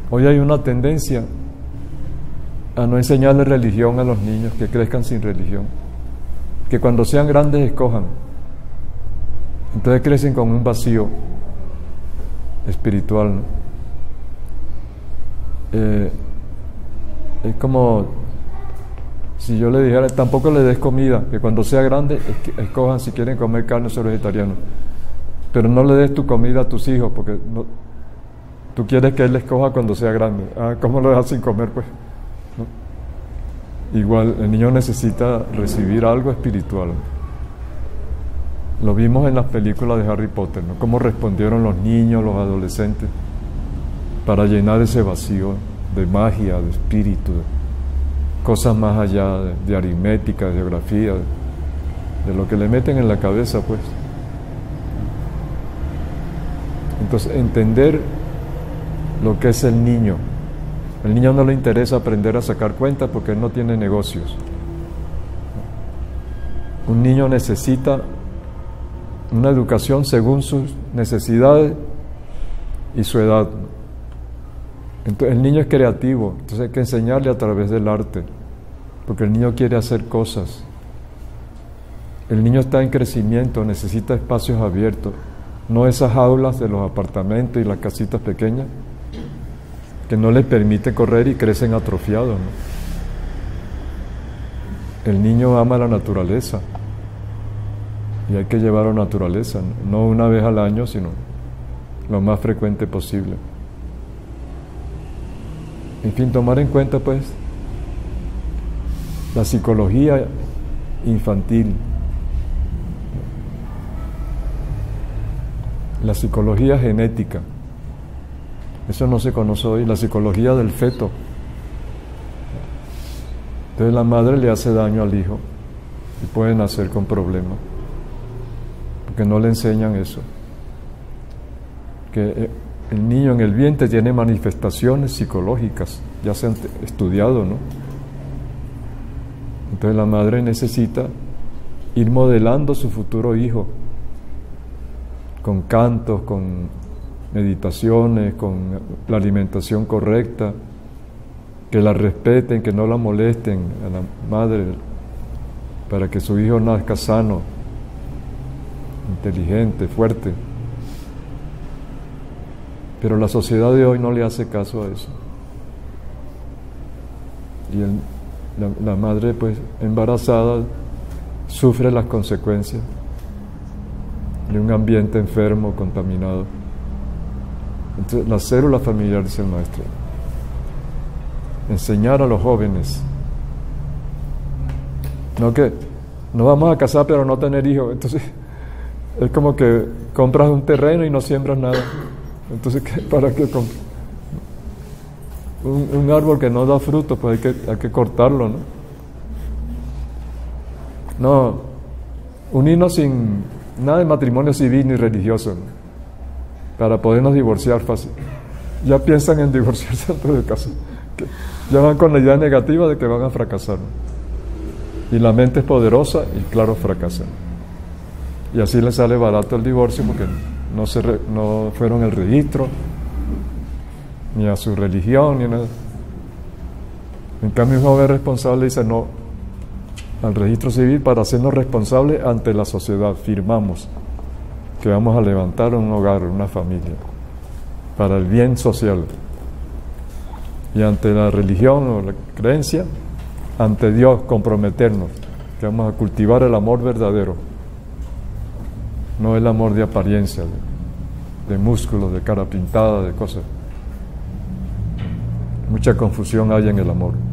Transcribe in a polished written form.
Hoy hay una tendencia a no enseñarle religión a los niños, que crezcan sin religión, que cuando sean grandes escojan. Entonces crecen con un vacío espiritual, ¿no? Es como si yo le dijera, tampoco le des comida, que cuando sea grande escojan si quieren comer carne o ser vegetarianos, pero no le des tu comida a tus hijos, porque no, tú quieres que él escoja cuando sea grande. ¿Cómo lo dejas sin comer, pues? ¿No? Igual, el niño necesita recibir algo espiritual. Lo vimos en las películas de Harry Potter, ¿no? Cómo respondieron los niños, los adolescentes, para llenar ese vacío de magia, de espíritu, de cosas más allá de aritmética, de geografía, de lo que le meten en la cabeza, pues. Entonces, entender lo que es el niño. El niño no le interesa aprender a sacar cuentas porque él no tiene negocios. Un niño necesita una educación según sus necesidades y su edad. Entonces, el niño es creativo, entonces hay que enseñarle a través del arte, porque el niño quiere hacer cosas. El niño está en crecimiento, necesita espacios abiertos, no esas jaulas de los apartamentos y las casitas pequeñas que no les permite correr y crecen atrofiados, ¿no? El niño ama la naturaleza y hay que llevarlo a la naturaleza, no una vez al año, sino lo más frecuente posible. En fin, tomar en cuenta, pues, la psicología infantil, la psicología genética. Eso no se conoce hoy, la psicología del feto. Entonces la madre le hace daño al hijo y puede nacer con problemas, porque no le enseñan eso. Que el niño en el vientre tiene manifestaciones psicológicas, ya se han estudiado, ¿no? Entonces la madre necesita ir modelando su futuro hijo con cantos, con meditaciones, con la alimentación correcta, que la respeten, que no la molesten a la madre, para que su hijo nazca sano, inteligente, fuerte. Pero la sociedad de hoy no le hace caso a eso. Y la madre, pues, embarazada, sufre las consecuencias de un ambiente enfermo, contaminado. Entonces, la célula familiar, dice el maestro, enseñar a los jóvenes, no que nos vamos a casar pero no tener hijos. Entonces es como que compras un terreno y no siembras nada. Entonces, ¿para qué compras? Un árbol que no da fruto, pues hay que cortarlo, ¿no? No, unirnos sin nada de matrimonio civil ni religioso, ¿no? Para podernos divorciar fácil. Ya piensan en divorciarse antes de casar. Ya van con la idea negativa de que van a fracasar, ¿no? Y la mente es poderosa y claro, fracasan. Y así les sale barato el divorcio porque no fueron al registro, ni a su religión, ni nada. En cambio, un joven responsable dice no al registro civil para hacernos responsables ante la sociedad. Firmamos que vamos a levantar un hogar, una familia, para el bien social. Y ante la religión o la creencia, ante Dios, comprometernos que vamos a cultivar el amor verdadero, no el amor de apariencia, de músculos, de cara pintada, de cosas. Mucha confusión hay en el amor.